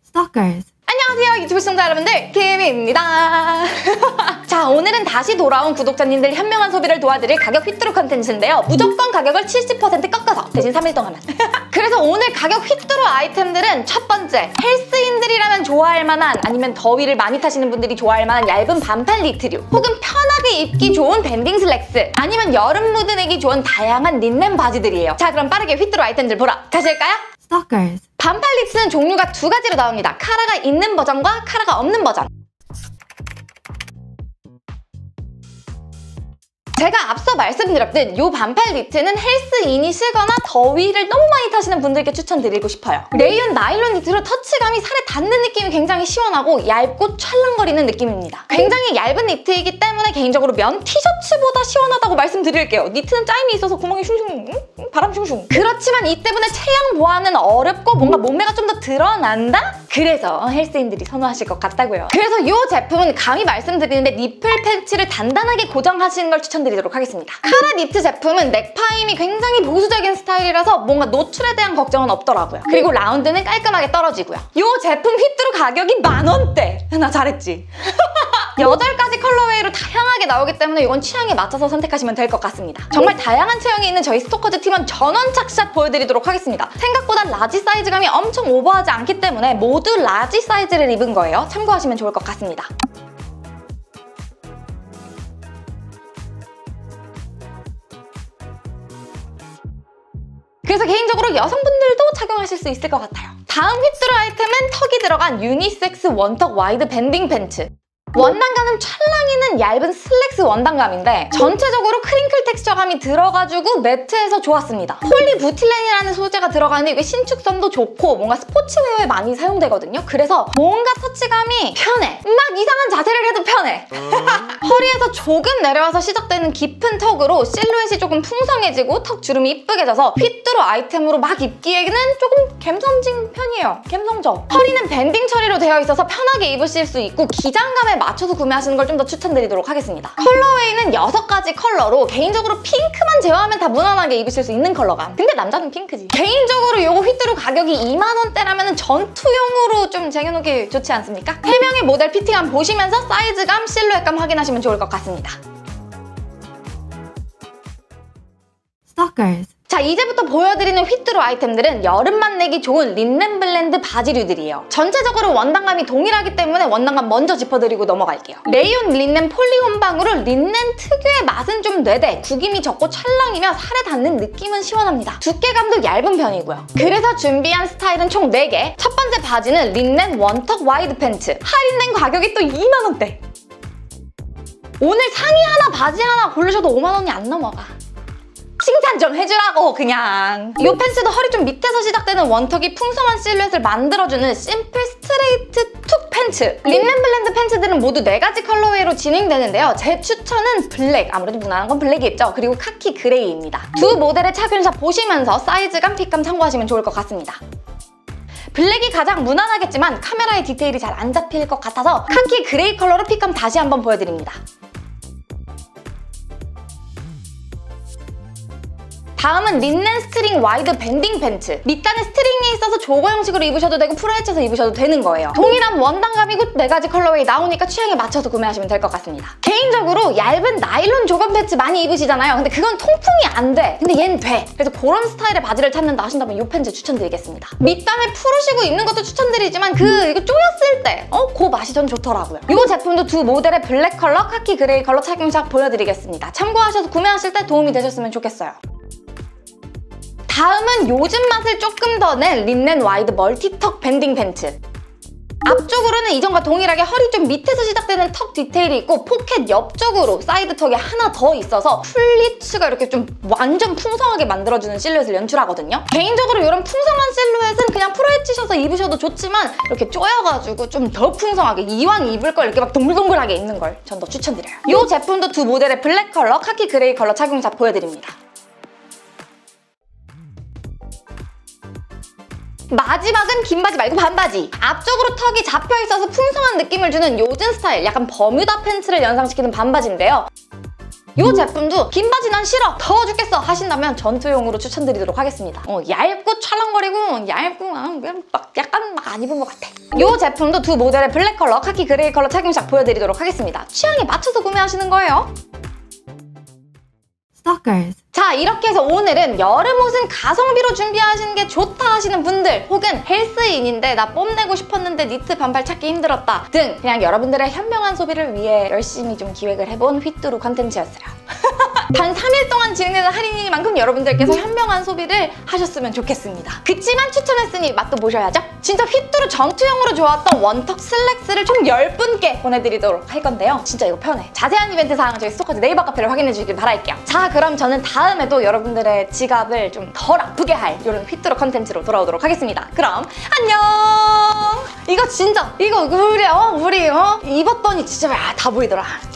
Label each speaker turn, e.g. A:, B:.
A: Stalkers.
B: 안녕하세요 유튜브 시청자 여러분들, 김입니다. 자, 오늘은 다시 돌아온 구독자님들 현명한 소비를 도와드릴 가격 휘뚜루 컨텐츠인데요. 무조건 가격을 70% 꺾어서 대신 3일 동안만. 그래서 오늘 가격 휘뚜루 아이템들은 첫 번째, 헬스인들이라면 좋아할 만한, 아니면 더위를 많이 타시는 분들이 좋아할 만한 얇은 반팔 니트류, 혹은 편하게 입기 좋은 밴딩 슬랙스, 아니면 여름 무드 내기 좋은 다양한 린넨 바지들이에요. 자, 그럼 빠르게 휘뚜루 아이템들 보러 가실까요?
A: Stalkers.
B: 반팔 니트는 종류가 두 가지로 나옵니다. 카라가 있는 버전과 카라가 없는 버전. 제가 앞서 말씀드렸듯 이 반팔 니트는 헬스인이시거나 더위를 너무 많이 타시는 분들께 추천드리고 싶어요. 레이온 나일론 니트로 터치감이 살에 닿는 느낌이 굉장히 시원하고 얇고 찰랑거리는 느낌입니다. 굉장히 얇은 니트이기 때문에 개인적으로 면 티셔츠보다 시원하다고 말씀드릴게요. 니트는 짜임이 있어서 구멍이 슝슝, 바람 슝슝. 그렇지만 이 때문에 체형 보완은 어렵고 뭔가 몸매가 좀 더 드러난다? 그래서 헬스인들이 선호하실 것 같다고요. 그래서 이 제품은 감히 말씀드리는데 니플 팬츠를 단단하게 고정하시는 걸 추천드리도록 하겠습니다. 카라 니트 제품은 넥파임이 굉장히 보수적인 스타일이라서 뭔가 노출에 대한 걱정은 없더라고요. 그리고 라운드는 깔끔하게 떨어지고요. 이 제품 휘뚜루 가격이 10,000원대! 나 잘했지? 8가지 컬러웨이로 다양하게 나오기 때문에 이건 취향에 맞춰서 선택하시면 될 것 같습니다. 정말 다양한 체형이 있는 저희 스토커즈 팀원 전원 착샷 보여드리도록 하겠습니다. 생각보다 라지 사이즈감이 엄청 오버하지 않기 때문에 모두 라지 사이즈를 입은 거예요. 참고하시면 좋을 것 같습니다. 그래서 개인적으로 여성분들도 착용하실 수 있을 것 같아요. 다음 휘뚜루 아이템은 턱이 들어간 유니섹스 원턱 와이드 밴딩 팬츠. 원단감은 찰랑이는 얇은 슬랙스 원단감인데 전체적으로 크링클 텍스처감이 들어가지고 매트해서 좋았습니다. 폴리부틸렌이라는 소재가 들어가는 이게 신축성도 좋고 뭔가 스포츠웨어에 많이 사용되거든요. 그래서 뭔가 터치감이 편해. 막 이상한 자세를 해도 편해. 허리에서 조금 내려와서 시작되는 깊은 턱으로 실루엣이 조금 풍성해지고 턱 주름이 이쁘게 져서 휘뚜루 아이템으로 막 입기에는 조금 갬성진 편이에요. 갬성져. 허리는 밴딩 처리로 되어 있어서 편하게 입으실 수 있고 기장감에 맞춰서 구매하시는 걸 좀 더 추천드리도록 하겠습니다. 컬러웨이는 6가지 컬러로 개인적으로 핑크만 제외하면 다 무난하게 입으실 수 있는 컬러감. 근데 남자는 핑크지. 개인적으로 이거 휘뚜루 가격이 20,000원대라면 전투용으로 좀 쟁여놓기 좋지 않습니까? 3명의 모델 피팅함 보시면서 사이즈감, 실루엣감 확인하시면 좋을 것 같습니다.
A: Stalkers.
B: 자, 이제부터 보여드리는 휘뚜루 아이템들은 여름만 내기 좋은 린넨 블렌드 바지류들이에요. 전체적으로 원단감이 동일하기 때문에 원단감 먼저 짚어드리고 넘어갈게요. 레이온 린넨 폴리 혼방으로 린넨 특유의 맛은 좀 뇌대, 구김이 적고 찰랑이며 살에 닿는 느낌은 시원합니다. 두께감도 얇은 편이고요. 그래서 준비한 스타일은 총 4개. 첫 번째 바지는 린넨 원턱 와이드 팬츠. 할인된 가격이 또 20,000원대. 오늘 상의 하나 바지 하나 고르셔도 50,000원이 안 넘어가. 칭찬 좀 해주라고 그냥. 이 팬츠도 허리 좀 밑에서 시작되는 원턱이 풍성한 실루엣을 만들어주는 심플 스트레이트 툭 팬츠. 린넨 블렌드 팬츠들은 모두 4가지 컬러웨이로 진행되는데요. 제 추천은 블랙, 아무래도 무난한 건 블랙이겠죠. 그리고 카키 그레이입니다. 두 모델의 착용샷 보시면서 사이즈감, 핏감 참고하시면 좋을 것 같습니다. 블랙이 가장 무난하겠지만 카메라의 디테일이 잘 안 잡힐 것 같아서 카키 그레이 컬러로 핏감 다시 한번 보여드립니다. 다음은 린넨 스트링 와이드 밴딩 팬츠. 밑단에 스트링이 있어서 조거 형식으로 입으셔도 되고 풀어헤쳐서 입으셔도 되는 거예요. 동일한 원단감이고 4가지 컬러웨이 나오니까 취향에 맞춰서 구매하시면 될 것 같습니다. 개인적으로 얇은 나일론 조건 팬츠 많이 입으시잖아요. 근데 그건 통풍이 안 돼. 근데 얘는 돼. 그래서 그런 스타일의 바지를 찾는다 하신다면 이 팬츠 추천드리겠습니다. 밑단을 풀으시고 입는 것도 추천드리지만 이거 조였을 때 그 맛이 전 좋더라고요. 이 제품도 두 모델의 블랙 컬러, 카키 그레이 컬러 착용샷 보여드리겠습니다. 참고하셔서 구매하실 때 도움이 되셨으면 좋겠어요. 다음은 요즘 맛을 조금 더 낸 린넨 와이드 멀티턱 밴딩 팬츠. 앞쪽으로는 이전과 동일하게 허리 좀 밑에서 시작되는 턱 디테일이 있고 포켓 옆쪽으로 사이드 턱이 하나 더 있어서 플리츠가 이렇게 좀 완전 풍성하게 만들어주는 실루엣을 연출하거든요. 개인적으로 이런 풍성한 실루엣은 그냥 풀어헤치셔서 입으셔도 좋지만 이렇게 조여가지고 좀 더 풍성하게 이왕 입을 걸 이렇게 막 동글동글하게 입는 걸 전 더 추천드려요. 이 제품도 두 모델의 블랙 컬러, 카키 그레이 컬러 착용샷 보여드립니다. 마지막은 긴 바지 말고 반바지. 앞쪽으로 턱이 잡혀있어서 풍성한 느낌을 주는 요즘 스타일, 약간 버뮤다 팬츠를 연상시키는 반바지인데요. 이 제품도 긴 바지 난 싫어, 더워 죽겠어 하신다면 전투용으로 추천드리도록 하겠습니다. 얇고 찰랑거리고 얇고 막 약간 막 안 입은 것 같아. 이 제품도 두 모델의 블랙 컬러, 카키 그레이 컬러 착용샷 보여드리도록 하겠습니다. 취향에 맞춰서 구매하시는 거예요.
A: Stalkers.
B: 자, 이렇게 해서 오늘은 여름 옷은 가성비로 준비하시는 게 좋다 하시는 분들, 혹은 헬스인인데 나 뽐내고 싶었는데 니트 반팔 찾기 힘들었다 등 그냥 여러분들의 현명한 소비를 위해 열심히 좀 기획을 해본 휘뚜루 컨텐츠였어요. 단 3일 동안 진행되는 할인이니만큼 여러분들께서 현명한 소비를 하셨으면 좋겠습니다. 그치만 추천했으니 맛도 보셔야죠. 진짜 휘뚜루 전투용으로 좋았던 원턱 슬랙스를 총 10분께 보내드리도록 할 건데요. 진짜 이거 편해. 자세한 이벤트 사항은 저희 스토커즈 네이버 카페를 확인해 주시길 바랄게요. 자, 그럼 저는 다음에도 여러분들의 지갑을 좀 덜 아프게 할 이런 휘뚜루 컨텐츠로 돌아오도록 하겠습니다. 그럼 안녕! 이거 진짜 우리 입었더니 진짜 다 보이더라.